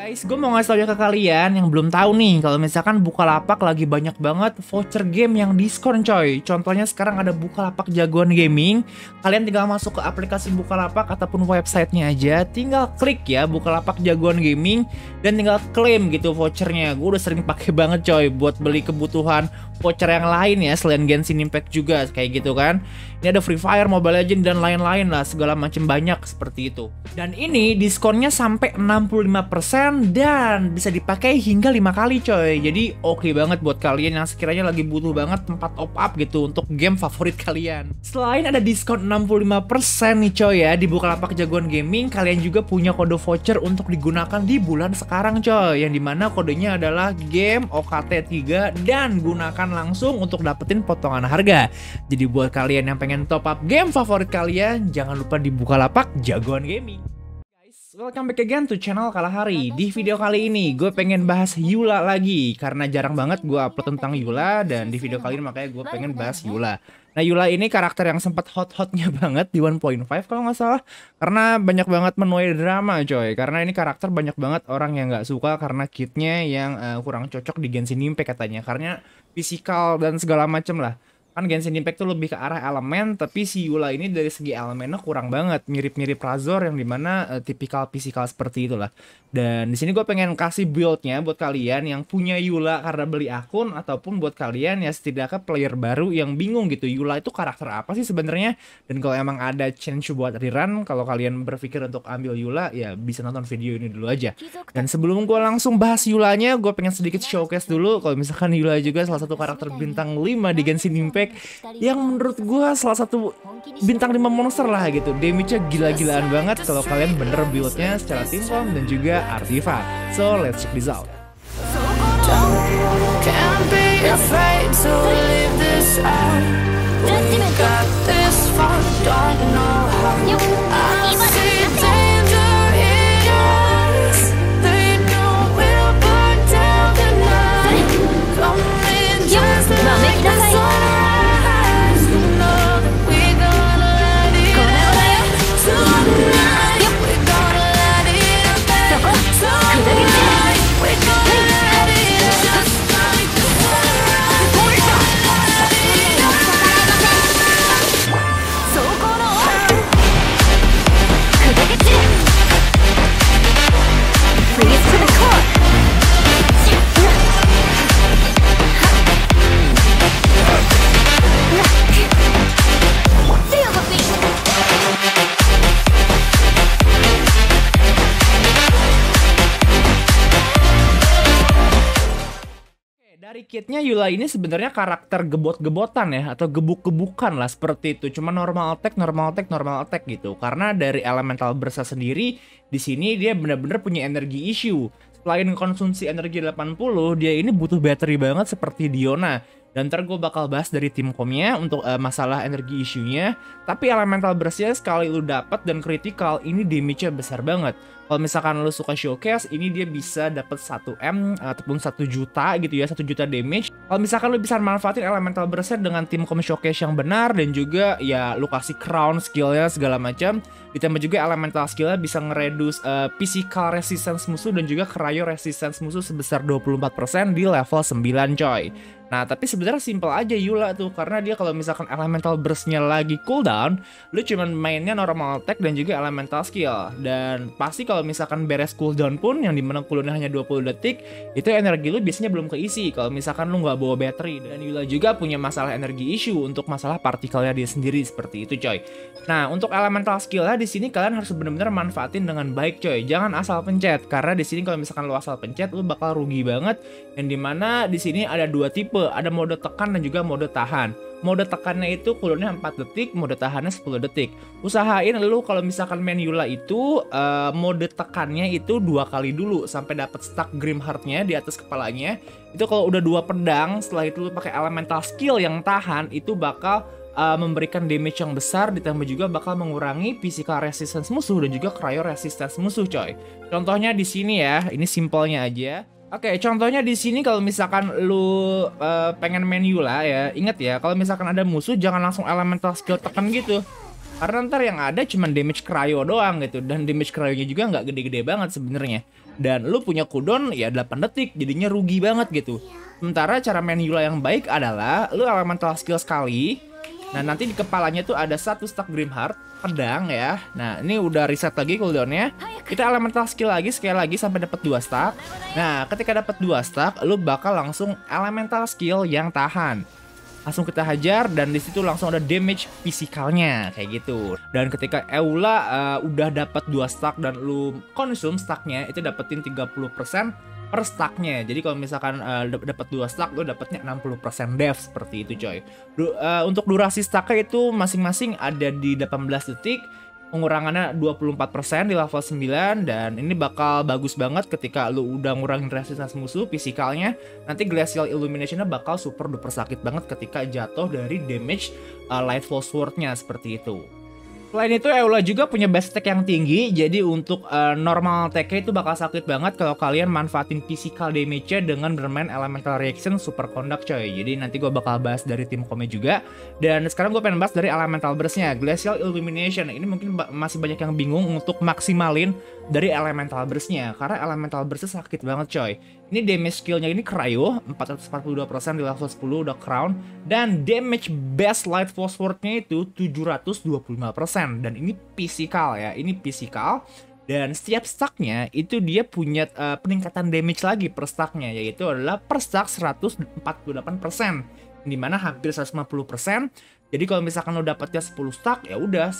Guys, gue mau ngasih tau ke kalian yang belum tahu nih, kalau misalkan Bukalapak lagi banyak banget voucher game yang diskon coy. Contohnya sekarang ada Bukalapak Jagoan Gaming. Kalian tinggal masuk ke aplikasi Bukalapak ataupun websitenya aja, tinggal klik ya Bukalapak Jagoan Gaming dan tinggal klaim gitu vouchernya. Gue udah sering pakai banget coy buat beli kebutuhan voucher yang lain ya, selain Genshin Impact juga kayak gitu kan. Ini ada Free Fire, Mobile Legends dan lain-lain lah, segala macam banyak seperti itu. Dan ini diskonnya sampai 65% dan bisa dipakai hingga 5 kali coy. Jadi oke banget buat kalian yang sekiranya lagi butuh banget tempat top up gitu untuk game favorit kalian. Selain ada diskon 65% nih coy ya di Bukalapak Jagoan Gaming, kalian juga punya kode voucher untuk digunakan di bulan sekarang coy, yang dimana kodenya adalah game OKT3 dan gunakan langsung untuk dapetin potongan harga. Jadi buat kalian yang pengen top up game favorit kalian, jangan lupa di Bukalapak Jagoan Gaming. Welcome back again to channel Kalahari. Di video kali ini gue pengen bahas Eula lagi, karena jarang banget gue upload tentang Eula, dan di video kali ini makanya gue pengen bahas Eula. Nah, Eula ini karakter yang sempat hot-hotnya banget di 1.5 kalau nggak salah, karena banyak banget menuai drama coy. Karena ini karakter banyak banget orang yang nggak suka karena kitnya yang kurang cocok di Genshin Impact katanya, karena fisikal dan segala macem lah. Kan Genshin Impact tuh lebih ke arah elemen, tapi si Eula ini dari segi elemennya kurang banget, mirip-mirip Razor yang dimana tipikal fisikal seperti itulah. Dan di sini gue pengen kasih buildnya buat kalian yang punya Eula karena beli akun, ataupun buat kalian ya setidaknya player baru yang bingung gitu Eula itu karakter apa sih sebenarnya. Dan kalau emang ada chance buat rerun, kalau kalian berpikir untuk ambil Eula ya bisa nonton video ini dulu aja. Dan sebelum gue langsung bahas Eulanya, gue pengen sedikit showcase dulu kalau misalkan Eula juga salah satu karakter bintang 5 di Genshin Impact yang menurut gue salah satu bintang 5 monster lah gitu. Damage-nya gila-gilaan banget kalau kalian bener build-nya secara team form dan juga artifak. So let's check this out. Dari kitnya Eula ini sebenarnya karakter gebot-gebotan ya, atau gebuk-gebukan lah seperti itu. Cuma normal attack, normal attack, normal attack gitu. Karena dari elemental burst sendiri di sini dia benar-benar punya energi issue. Selain konsumsi energi 80, dia ini butuh battery banget seperti Diona. Dan ntar gue bakal bahas dari tim komnya untuk masalah energi issue-nya. Tapi elemental burst-nya sekali lu dapat dan critical, ini damage-nya besar banget. Kalau misalkan lu suka showcase, ini dia bisa dapat 1M ataupun 1 juta gitu ya, 1 juta damage. Kalau misalkan lu bisa manfaatin elemental burst dengan tim kom showcase yang benar, dan juga ya lu kasih crown skill-nya segala macam. Ditambah juga elemental skill-nya bisa ngereduce physical resistance musuh dan juga cryo resistance musuh sebesar 24% di level 9 coy. Nah, tapi sebenarnya simple aja Eula tuh, karena dia kalau misalkan elemental burst-nya lagi cooldown, lu cuman mainnya normal attack dan juga elemental skill. Dan pasti kalau misalkan beres cooldown pun, yang dimana cooldownnya hanya 20 detik, itu energi lu biasanya belum keisi kalau misalkan lu nggak bawa battery. Dan Eula juga punya masalah energi issue untuk masalah partikelnya dia sendiri seperti itu coy. Nah, untuk elemental skill-nya di sini kalian harus benar-benar manfaatin dengan baik coy. Jangan asal pencet, karena di sini kalau misalkan lu asal pencet, lu bakal rugi banget. Yang dimana di sini ada dua tipe, ada mode tekan dan juga mode tahan. Mode tekannya itu cooldownnya 4 detik, mode tahannya 10 detik. Usahain lu kalau misalkan main Eula itu mode tekannya itu 2 kali dulu sampai dapat stack Grim Heart-nya di atas kepalanya. Itu kalau udah 2 pedang, setelah itu lu pakai elemental skill yang tahan, itu bakal memberikan damage yang besar, ditambah juga bakal mengurangi physical resistance musuh dan juga cryo resistance musuh coy. Contohnya di sini ya, ini simpelnya aja. Oke, contohnya di sini kalau misalkan lu pengen main Eula ya, inget ya, kalau misalkan ada musuh jangan langsung elemental skill tekan gitu. Karena ntar yang ada cuman damage cryo doang gitu. Dan damage cryo-nya juga nggak gede-gede banget sebenarnya. Dan lu punya cooldown ya 8 detik, jadinya rugi banget gitu. Sementara cara main Eula yang baik adalah lu elemental skill sekali. Nah nanti di kepalanya tuh ada 1 stack Grimheart, pedang ya. Nah ini udah reset lagi cooldownnya. Kita elemental skill lagi sekali lagi sampai dapat 2 stack. Nah ketika dapat 2 stack, lu bakal langsung elemental skill yang tahan. Langsung kita hajar dan disitu langsung ada damage fisikalnya kayak gitu. Dan ketika Eula udah dapat 2 stack dan lu konsum stacknya, itu dapetin 30% per stacknya. Jadi kalau misalkan dapat 2 stack, lu dapetnya 60% def seperti itu coy. Untuk durasi stacknya itu masing-masing ada di 18 detik. Pengurangannya 24% di level 9. Dan ini bakal bagus banget ketika lu udah ngurangin resistansi musuh fisikalnya. Nanti Glacial Illuminationnya bakal super duper sakit banget ketika jatuh dari damage Lightfall Sword-nya seperti itu. Selain itu Eula juga punya base attack yang tinggi. Jadi untuk normal attack-nya itu bakal sakit banget kalau kalian manfaatin physical damage-nya dengan bermain elemental reaction super conduct coy. Jadi nanti gue bakal bahas dari tim Kome juga. Dan sekarang gue pengen bahas dari elemental burst-nya, Glacial Illumination. Ini mungkin masih banyak yang bingung untuk maksimalin dari elemental burst-nya, karena elemental burst-nya sakit banget coy. Ini damage skill-nya ini cryo 442% di level 10 udah crown. Dan damage base Lightfall Sword-nya itu 725%. Dan ini physical ya, ini physical. Dan setiap stacknya itu dia punya peningkatan damage lagi per stacknya, yaitu adalah per stack 148%, dimana hampir 150%. Jadi kalau misalkan lo dapatnya 10 stack, ya udah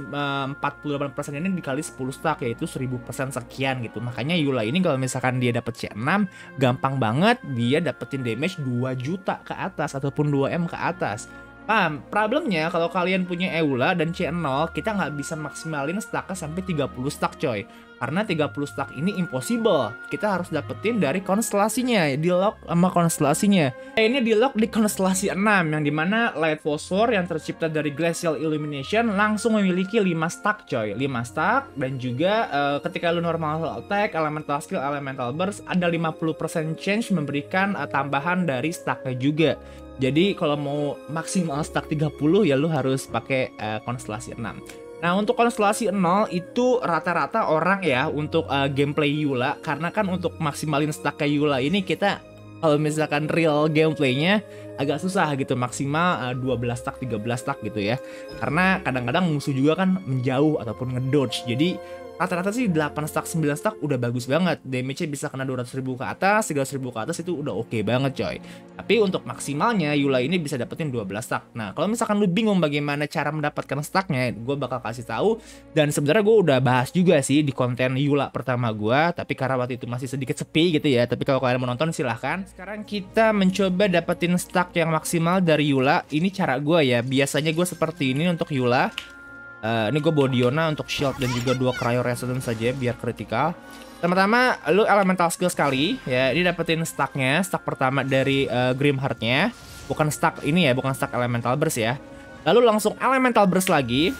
148% ini dikali 10 stack, yaitu 1000% sekian gitu. Makanya Eula ini kalau misalkan dia dapat C6, gampang banget dia dapetin damage 2 juta ke atas ataupun 2M ke atas. Problemnya kalau kalian punya Eula dan C0, kita nggak bisa maksimalin stacknya sampai 30 stack coy. Karena 30 stack ini impossible. Kita harus dapetin dari konstelasinya, di lock sama konstelasinya. Ini di lock di konstelasi 6, yang dimana Lightfall Sword yang tercipta dari Glacial Illumination langsung memiliki 5 stack coy. 5 stack, dan juga ketika lu normal attack, elemental skill, elemental burst, ada 50% chance memberikan tambahan dari stacknya juga. Jadi kalau mau maksimal stack 30 ya lu harus pakai konstelasi 6. Nah untuk konstelasi 0 itu rata-rata orang ya untuk gameplay Eula. Karena kan untuk maksimalin stack Eula ini kita kalau misalkan real gameplaynya agak susah gitu. Maksimal 12 stack, 13 stack gitu ya. Karena kadang-kadang musuh juga kan menjauh ataupun ngedodge. Jadi rata-rata sih 8 stack, 9 stack udah bagus banget. Damage-nya bisa kena 200.000 ke atas, 300.000 ke atas itu udah oke banget coy. Tapi untuk maksimalnya Eula ini bisa dapetin 12 stack. Nah kalau misalkan lu bingung bagaimana cara mendapatkan stacknya, gue bakal kasih tahu. Dan sebenarnya gue udah bahas juga sih di konten Eula pertama gue. Tapi karena waktu itu masih sedikit sepi gitu ya. Tapi kalau kalian mau nonton silahkan. Sekarang kita mencoba dapetin stack yang maksimal dari Eula. Ini cara gue ya. Biasanya gue seperti ini untuk Eula. Ini gue bawa Diona untuk shield dan juga 2 cryo resonance saja biar kritikal. Pertama lu elemental skill sekali ya. Ini dapetin stacknya. Stack pertama dari Grimheart-nya. Bukan stack ini ya, bukan stack elemental burst ya. Lalu langsung elemental burst lagi.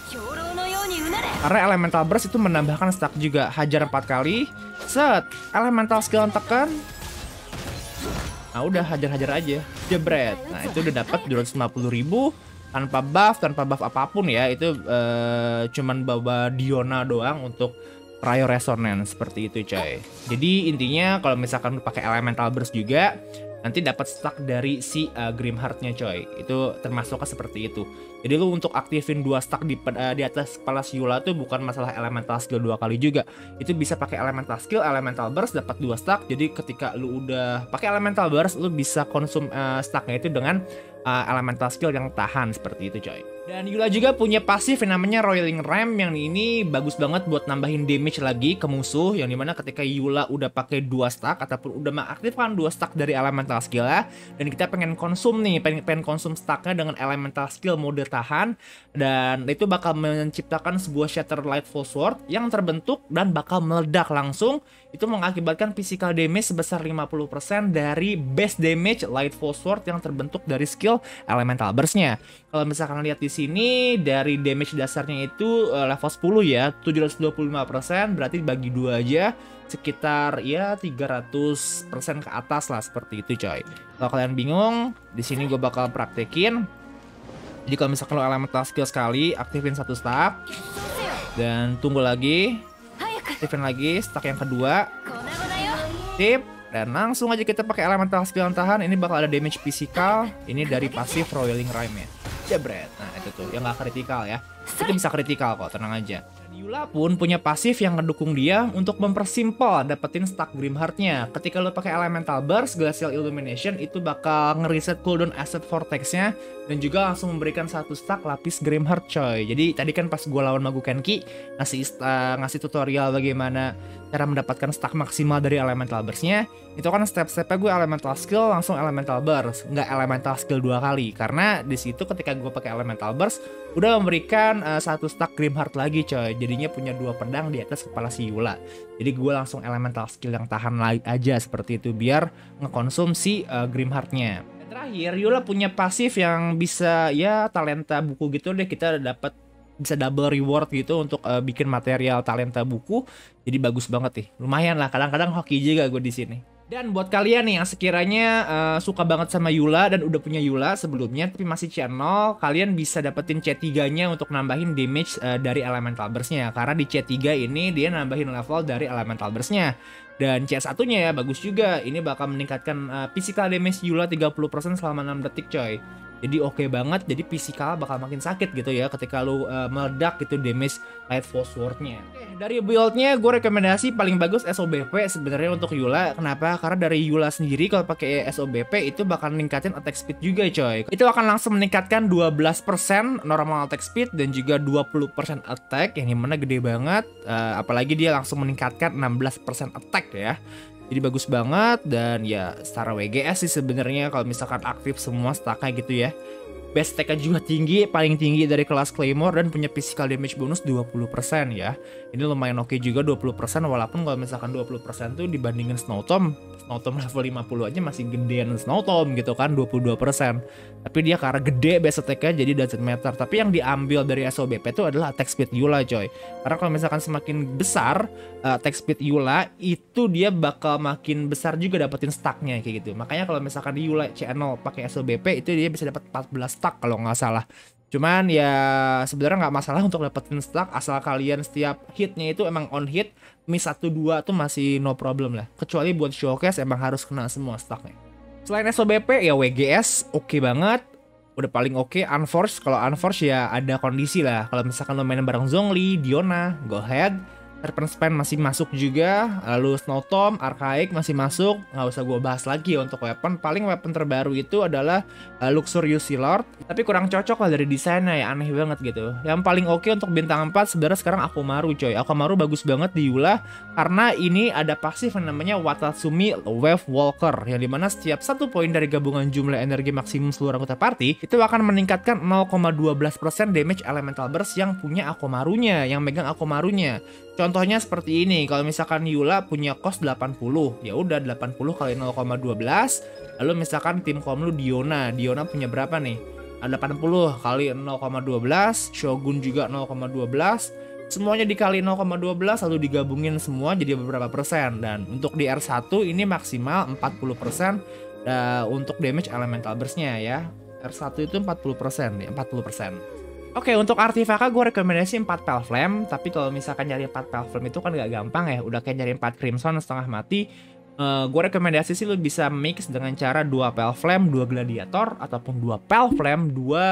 Karena elemental burst itu menambahkan stack juga. Hajar 4 kali. Set, elemental skill tekan. Nah udah hajar-hajar aja. Jebret. Nah itu udah dapat 250.000. Tanpa buff apapun ya. Itu cuman bawa Diona doang untuk cryo resonance seperti itu coy. Jadi intinya kalau misalkan pakai elemental burst juga nanti dapat stack dari si Grimheart-nya coy. Itu termasuknya seperti itu. Jadi lu untuk aktifin 2 stack di atas kepala Eula tuh bukan masalah elemental skill 2 kali juga. Itu bisa pakai elemental skill, elemental burst dapat 2 stack. Jadi ketika lu udah pakai elemental burst, lu bisa konsum stacknya itu dengan elemental skill yang tahan seperti itu coy. Dan Eula juga punya pasif yang namanya Roiling Ram, yang ini bagus banget buat nambahin damage lagi ke musuh, yang dimana ketika Eula udah pakai 2 stack ataupun udah mengaktifkan 2 stack dari elemental skill ya, dan kita pengen konsum nih, pengen konsum stacknya dengan elemental skill mode tahan, dan itu bakal menciptakan sebuah Shatter Lightfall Sword yang terbentuk dan bakal meledak langsung. Itu mengakibatkan physical damage sebesar 50% dari base damage Lightfall Sword yang terbentuk dari skill elemental burst-nya. Kalau misalkan lihat di sini dari damage dasarnya itu level 10 ya, 725%, berarti bagi 2 aja sekitar ya 300% ke atas lah seperti itu coy. Kalau kalian bingung, di sini gue bakal praktekin. Jadi kalau misalkan lo elemental skill sekali, aktifin satu stack dan tunggu lagi, aktifin lagi stack yang kedua, tip, dan langsung aja kita pakai elemental skill yang tahan. Ini bakal ada damage physical, ini dari pasif Roiling Rime ya. Jebret. Nah itu tuh yang gak kritikal ya. Itu bisa kritikal kok, tenang aja. Yula pun punya pasif yang ngedukung dia untuk mempersimpel dapetin stack Grimheart-nya. Ketika lo pakai Elemental Burst, Glacial Illumination itu bakal ngereset cooldown Asset Vortex-nya dan juga langsung memberikan satu stack lapis Grimheart coy. Jadi tadi kan pas gue lawan Magu Kenki ngasih tutorial bagaimana cara mendapatkan stack maksimal dari Elemental Burst-nya. Itu kan step-stepnya gue Elemental Skill langsung Elemental Burst, nggak Elemental Skill 2 kali. Karena di situ ketika gue pakai Elemental Burst udah memberikan satu stack Grimheart lagi coy. Jadinya punya 2 pedang di atas kepala si Yula. Jadi gue langsung Elemental Skill yang tahan aja seperti itu biar ngekonsumsi Grimheart-nya. Dan terakhir Yula punya pasif yang bisa ya talenta buku gitu deh, kita dapat bisa double reward gitu untuk bikin material talenta buku. Jadi bagus banget nih. Lumayan lah, kadang-kadang hoki juga gue di sini. Dan buat kalian nih yang sekiranya suka banget sama Yula dan udah punya Yula sebelumnya tapi masih channel, kalian bisa dapetin C3-nya untuk nambahin damage dari Elemental Burst-nya. Karena di C3 ini dia nambahin level dari Elemental Burst-nya. Dan C1-nya ya bagus juga, ini bakal meningkatkan physical damage Yula 30% selama 6 detik coy. Jadi oke banget, jadi physical bakal makin sakit gitu ya ketika lu meledak gitu damage Light Force Sword-nya. Dari build-nya gue rekomendasi paling bagus SOBP sebenarnya untuk Yula. Kenapa? Karena dari Yula sendiri kalau pakai SOBP itu bakal ningkatin attack speed juga coy. Itu akan langsung meningkatkan 12% normal attack speed dan juga 20% attack, yang dimana gede banget. Apalagi dia langsung meningkatkan 16% attack ya. Jadi bagus banget dan ya secara WGS sih sebenarnya kalau misalkan aktif semua stacknya gitu ya. Base stacknya juga tinggi, paling tinggi dari kelas Claymore dan punya physical damage bonus 20% ya. Ini lumayan oke juga 20% walaupun kalau misalkan 20% tuh dibandingin Snowtom level 50 aja masih gedean Snowtom gitu kan 22%. Tapi dia karena gede base attack-nya jadi doesn't matter. Tapi yang diambil dari SOBP itu adalah attack speed Yula coy. Karena kalau misalkan semakin besar attack speed Yula itu dia bakal makin besar juga dapetin stacknya kayak gitu. Makanya kalau misalkan di Yula channel pakai SOBP itu dia bisa dapat 14 stack kalau nggak salah. Cuman ya sebenarnya nggak masalah untuk dapetin stack asal kalian setiap hitnya itu emang on hit, miss 1-2 tuh masih no problem lah. Kecuali buat showcase emang harus kena semua stacknya. Selain SOBP ya WGS oke banget. Udah paling oke. Unforce, kalau Unforce ya ada kondisi lah. Kalau misalkan lo main bareng Zhongli, Diona, go ahead. Serpent Span masih masuk juga, lalu Snowtom, Archaic masih masuk, nggak usah gue bahas lagi ya untuk weapon. Paling weapon terbaru itu adalah Luxurious Sea Lord, tapi kurang cocok lah dari desainnya ya, aneh banget gitu. Yang paling oke untuk bintang 4 sebenarnya sekarang Akomaru coy. Akomaru bagus banget di Yula karena ini ada pasif yang namanya Watatsumi Wave Walker, yang dimana setiap 1 poin dari gabungan jumlah energi maksimum seluruh anggota party itu akan meningkatkan 0,12% damage Elemental Burst yang punya Akomarunya, yang megang Akomarunya. Contohnya seperti ini, kalau misalkan Yula punya cost 80, ya udah 80 kali 0,12. Lalu misalkan tim kom lu Diona punya berapa nih? 80 kali 0,12, Shogun juga 0,12. Semuanya dikali 0,12 lalu digabungin semua jadi beberapa persen. Dan untuk di R1 ini maksimal 40% untuk damage Elemental Burst-nya ya. R1 itu 40% ya, 40%. Oke, untuk artifaka gue rekomendasi 4 Pale Flame. Tapi kalau misalkan nyari 4 Pale Flame itu kan gak gampang ya. Udah kayak nyari 4 Crimson setengah mati. Gue rekomendasi sih lo bisa mix dengan cara 2 Pale Flame, 2 Gladiator, ataupun 2 Pale Flame,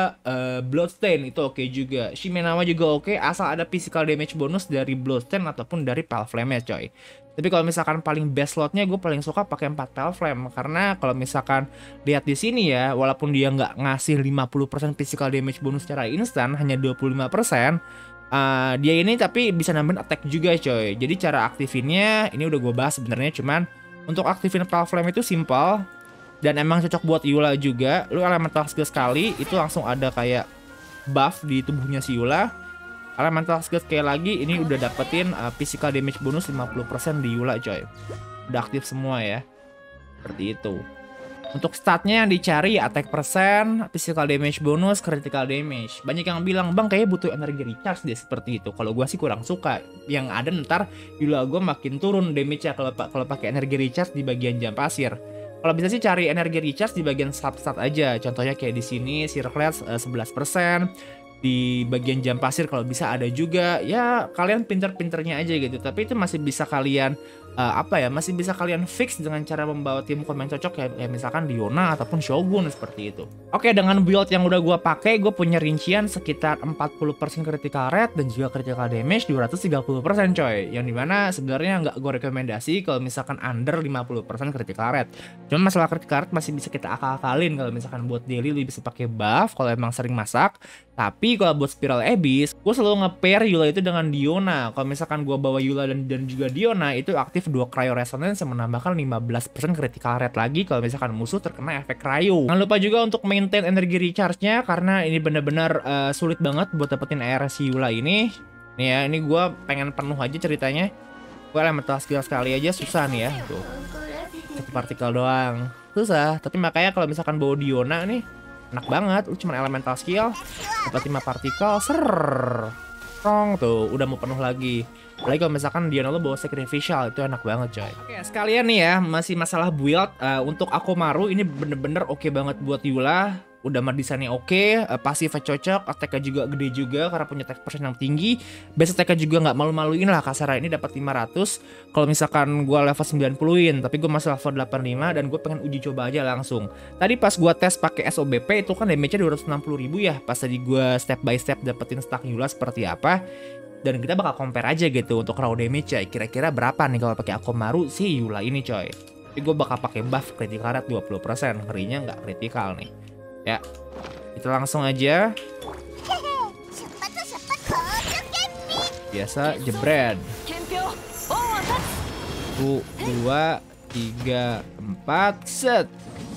2 Bloodstain. Itu oke juga. Shimenawa juga oke, asal ada physical damage bonus dari Bloodstain ataupun dari Pale Flame ya coy. Tapi kalau misalkan paling best slotnya gue paling suka pakai 4 Pale Flame. Karena kalau misalkan lihat di sini ya, walaupun dia nggak ngasih 50% physical damage bonus secara instan, hanya 25%, dia ini tapi bisa nambahin attack juga coy. Jadi cara aktifinnya ini udah gue bahas sebenarnya, cuman untuk aktifin Pale Flame itu simple dan emang cocok buat Yula juga. Lu elemental skill sekali itu langsung ada kayak buff di tubuhnya si Yula. Elemental skill sekali lagi ini udah dapetin physical damage bonus 50% di Yula coy. Udah aktif semua ya. Seperti itu. Untuk statnya yang dicari attack persen, physical damage bonus, critical damage. Banyak yang bilang, bang kayaknya butuh energi recharge deh seperti itu. Kalau gue sih kurang suka. Yang ada ntar Yula gue makin turun damage-nya kalau pakai energi recharge di bagian jam pasir. Kalau bisa sih cari energi recharge di bagian stat aja. Contohnya kayak di sini Circlet 11%. Di bagian jam pasir kalau bisa ada juga. Ya kalian pinter-pinternya aja gitu. Tapi itu masih bisa kalian masih bisa kalian fix dengan cara membawa tim kom yang cocok kayak misalkan Diona ataupun Shogun seperti itu. Oke, dengan build yang udah gue pakai, gue punya rincian sekitar 40% critical rate dan juga critical damage 230% coy. Yang dimana sebenarnya nggak gue rekomendasi kalau misalkan under 50% critical rate. Cuma masalah critical rate masih bisa kita akal-akalin kalau misalkan buat daily lu bisa pakai buff kalau emang sering masak. Tapi kalau buat Spiral Abyss, gue selalu nge-pair Eula itu dengan Diona. Kalau misalkan gue bawa Eula dan juga Diona, itu aktif 2 Cryo Resonance yang menambahkan 15% critical rate lagi kalau misalkan musuh terkena efek Cryo. Jangan lupa juga untuk maintain energi recharge-nya, karena ini benar-benar sulit banget buat dapetin ARS Eula ini. Nih ya, ini gue pengen penuh aja ceritanya. Gue elemental skill sekali aja susah nih ya. Tuh. 1 partikel doang. Susah, tapi makanya kalau misalkan bawa Diona nih, enak banget, lu cuma elemental skill dapat 5 partikel, tuh udah mau penuh lagi. Apalagi kalau misalkan Diona lo bawa sacrificial, itu enak banget coy. Oke, sekalian nih ya, masih masalah build. Untuk Akomaru ini bener-bener oke banget buat Eula. Udah mah desainnya oke, pasifnya cocok, attack-nya juga gede juga karena punya attack persen yang tinggi. Base attack-nya juga nggak malu-maluin lah, kasarnya ini dapat 500. Kalau misalkan gue level 90-in, tapi gue masih level 85 dan gue pengen uji coba aja langsung. Tadi pas gue tes pakai SOBP itu kan damage-nya 260.000 ya. Pas tadi gue step by step dapetin stack Eula seperti apa. Dan kita bakal compare aja gitu untuk raw damage ya. Kira-kira berapa nih kalau pakai Akomaru si Eula ini coy. Tapi gue bakal pakai buff critical rate 20%. Ngerinya nggak critical nih. Ya, kita langsung aja. Biasa jebret. 1, 2, 3, 4, set.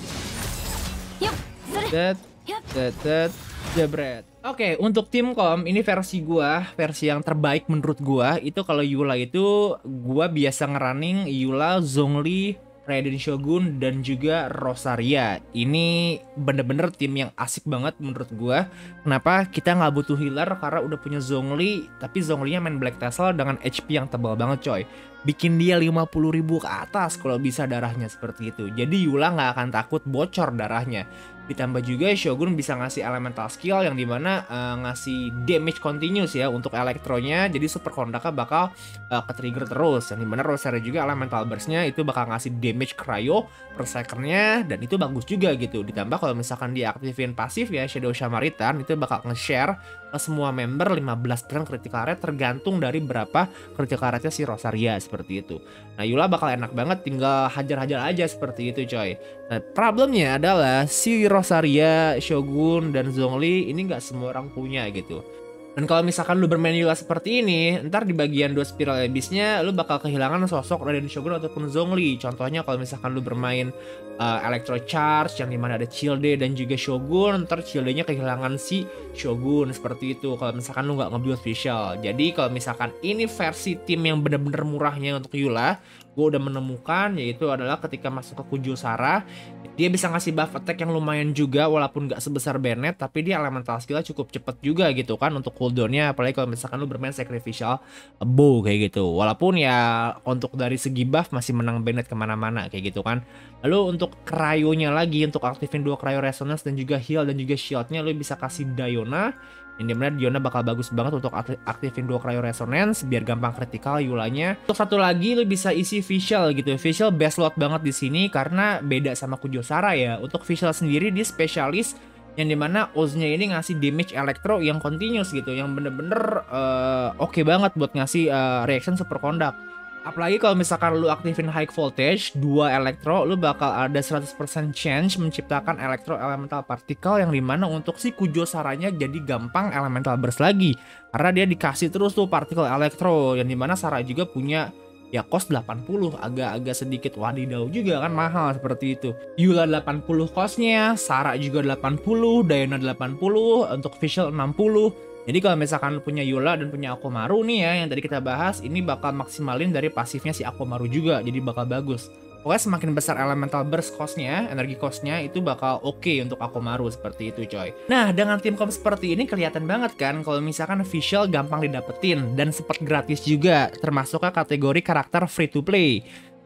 Set, jebret. Oke, untuk tim kom ini versi yang terbaik menurut gua itu kalau Eula itu gua biasa ngerunning Eula, Zhongli, Raiden Shogun dan juga Rosaria. Ini bener-bener tim yang asik banget menurut gua. Kenapa? Kita nggak butuh healer karena udah punya Zhongli, tapi Zhongli-nya main Black Tassel dengan HP yang tebal banget coy. Bikin dia 50.000 ke atas kalau bisa darahnya seperti itu. Jadi Eula nggak akan takut bocor darahnya. Ditambah juga Shogun bisa ngasih elemental skill yang dimana ngasih damage continuous ya untuk elektronya. Jadi super kondaknya bakal ke-trigger terus. Yang dimana Rosaria juga elemental burst-nya itu bakal ngasih damage cryo per second-nya. Dan itu bagus juga gitu. Ditambah kalau misalkan diaktifin pasif ya Shadow Samaritan, itu bakal nge-share ke semua member 15% critical rate tergantung dari berapa critical rate-nya si Rosaria seperti itu. Nah Eula bakal enak banget, tinggal hajar-hajar aja seperti itu coy. Nah problemnya adalah si Rosaria, Shogun, dan Zhongli ini nggak semua orang punya gitu. Dan kalau misalkan lu bermain Eula seperti ini, ntar di bagian 2 Spiral Abyss-nya lu bakal kehilangan sosok Raiden Shogun ataupun Zhongli. Contohnya kalau misalkan lu bermain Electro Charge yang dimana ada Childe dan juga Shogun, ntar Childe-nya kehilangan si Shogun seperti itu kalau misalkan lu nggak nge-build visual. Jadi kalau misalkan ini versi tim yang bener-bener murahnya untuk Eula, gue udah menemukan yaitu adalah ketika masuk ke Kujo Sara, dia bisa ngasih buff attack yang lumayan juga walaupun nggak sebesar Bennett, tapi dia elemental skill cukup cepet juga gitu kan untuk cooldownnya, apalagi kalau misalkan lu bermain sacrificial bow kayak gitu. Walaupun ya untuk dari segi buff masih menang Bennett kemana-mana kayak gitu kan. Lalu untuk cryo-nya lagi, untuk aktifin 2 cryo resonance dan juga heal dan juga shieldnya, lu bisa kasih Diona. Yang dimana Diona bakal bagus banget untuk aktifin 2 cryo resonance biar gampang kritikal Eulanya. Untuk satu lagi lu bisa isi visual gitu. Visual best lot banget di sini karena beda sama Kujo Sara ya. Untuk visual sendiri dia spesialis yang dimana Oz-nya ini ngasih damage elektro yang continuous gitu, yang bener-bener oke banget buat ngasih reaction super conduct. Apalagi kalau misalkan lu aktifin high voltage 2 elektro, lu bakal ada 100% chance menciptakan elektro elemental particle yang dimana untuk si Kujo Saranya jadi gampang elemental burst lagi. Karena dia dikasih terus tuh particle elektro yang dimana Sara juga punya ya cost 80, agak-agak sedikit wadidau juga kan, mahal seperti itu. Eula 80 costnya, Sara juga 80, Diana 80, untuk visual 60. Jadi kalau misalkan punya Eula dan punya Akomaru nih ya, yang tadi kita bahas, ini bakal maksimalin dari pasifnya si Akomaru juga, jadi bakal bagus. Pokoknya semakin besar elemental burst cost-nya, energi cost-nya, itu bakal oke untuk Akomaru seperti itu coy. Nah dengan tim kom seperti ini kelihatan banget kan kalau misalkan visual gampang didapetin dan sempat gratis juga, termasuk ke kategori karakter free to play.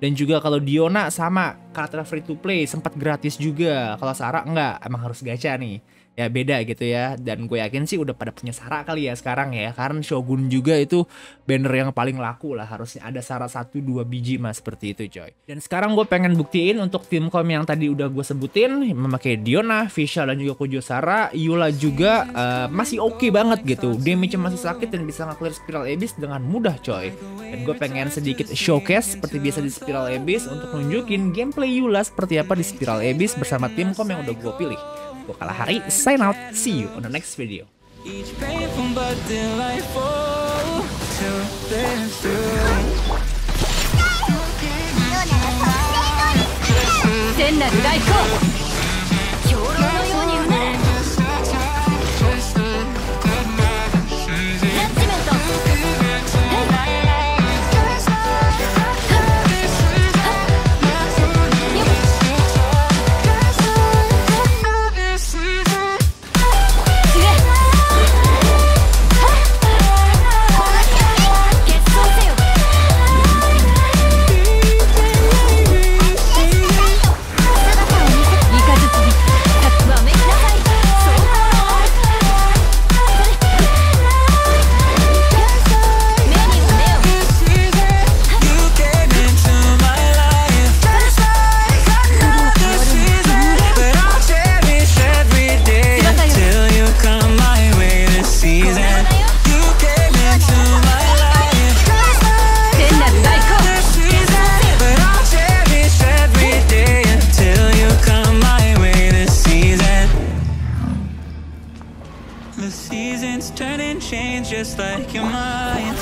Dan juga kalau Diona sama karakter free to play sempat gratis juga. Kalau Sarah enggak, emang harus gacha nih. Ya beda gitu ya. Dan gue yakin sih udah pada punya Sarah kali ya sekarang ya. Karena Shogun juga itu banner yang paling laku lah. Harusnya ada Sarah 1-2 biji mas seperti itu coy. Dan sekarang gue pengen buktiin untuk tim kom yang tadi udah gue sebutin. Memakai Diona, Fisha dan juga Kojo Sarah. Eula juga masih oke banget gitu. Damage masih sakit dan bisa nge-clear Spiral Abyss dengan mudah coy. Dan gue pengen sedikit showcase seperti biasa di Spiral Abyss untuk nunjukin gameplay Eula seperti apa di Spiral Abyss bersama tim kom yang udah gue pilih. Gue Kalahari, sign out, see you on the next video. The seasons turn and change just like your mind.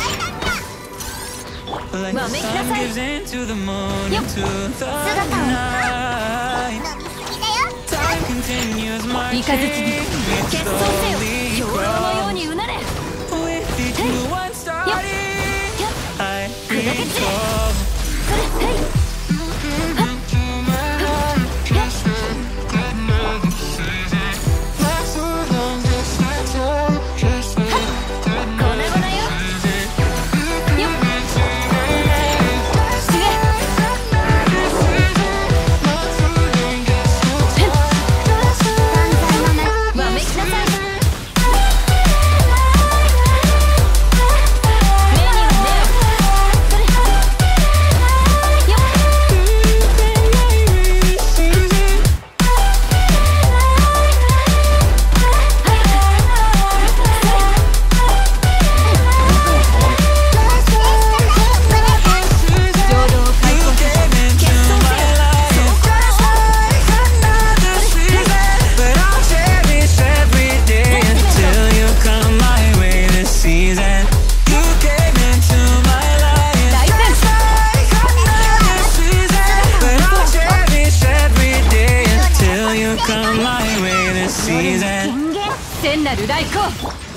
Like the sun gives into the moon, into the night. Time continues marching, we slowly grow. With each new one starting, I recall. Season 聖なる来光